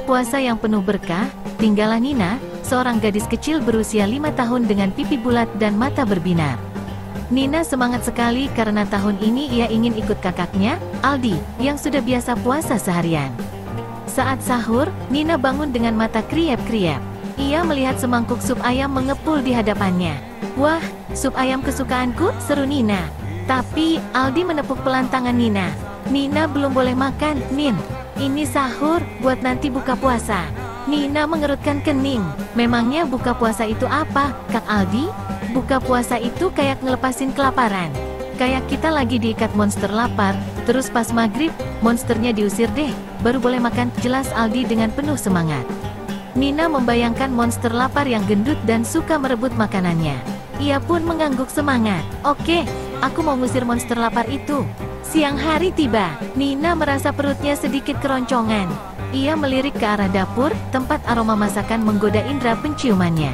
puasa yang penuh berkah, tinggallah Nina, seorang gadis kecil berusia 5 tahun dengan pipi bulat dan mata berbinar. Nina semangat sekali karena tahun ini ia ingin ikut kakaknya, Aldi, yang sudah biasa puasa seharian. Saat sahur, Nina bangun dengan mata kriep-kriep. Ia melihat semangkuk sup ayam mengepul di hadapannya. "Wah, sup ayam kesukaanku," seru Nina. Tapi, Aldi menepuk pelan tangan Nina. "Nina belum boleh makan, Nin. Ini sahur, buat nanti buka puasa." Nina mengerutkan kening. Memangnya buka puasa itu apa, Kak Aldi? Buka puasa itu kayak ngelepasin kelaparan. Kayak kita lagi diikat monster lapar, terus pas maghrib, monsternya diusir deh, baru boleh makan, jelas Aldi dengan penuh semangat. Nina membayangkan monster lapar yang gendut dan suka merebut makanannya. Ia pun mengangguk semangat. "Oke, aku mau ngusir monster lapar itu." Siang hari tiba, Nina merasa perutnya sedikit keroncongan. Ia melirik ke arah dapur, tempat aroma masakan menggoda indera penciumannya.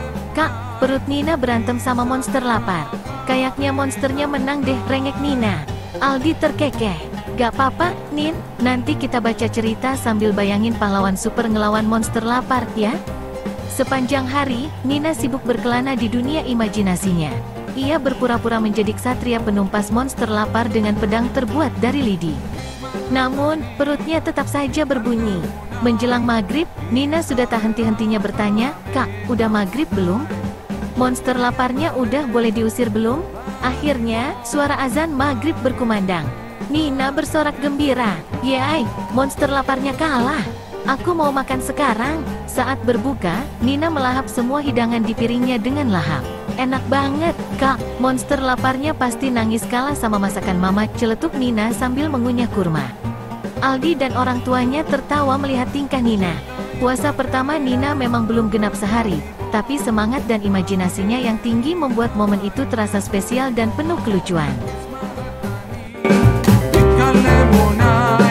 "Kak, perut Nina berantem sama monster lapar. Kayaknya monsternya menang deh," rengek Nina. Aldi terkekeh. "Gak apa-apa, Nin, nanti kita baca cerita sambil bayangin pahlawan super ngelawan monster lapar, ya?" Sepanjang hari, Nina sibuk berkelana di dunia imajinasinya. Ia berpura-pura menjadi ksatria penumpas monster lapar dengan pedang terbuat dari lidi. Namun, perutnya tetap saja berbunyi. Menjelang maghrib, Nina sudah tak henti-hentinya bertanya, "Kak, udah maghrib belum? Monster laparnya udah boleh diusir belum?" Akhirnya, suara azan maghrib berkumandang. Nina bersorak gembira. "Yeay, monster laparnya kalah. Aku mau makan sekarang." Saat berbuka, Nina melahap semua hidangan di piringnya dengan lahap. "Enak banget, Kak. Monster laparnya pasti nangis kalah sama masakan Mama," celetuk Nina sambil mengunyah kurma. Aldi dan orang tuanya tertawa melihat tingkah Nina. Puasa pertama Nina memang belum genap sehari, tapi semangat dan imajinasinya yang tinggi membuat momen itu terasa spesial dan penuh kelucuan.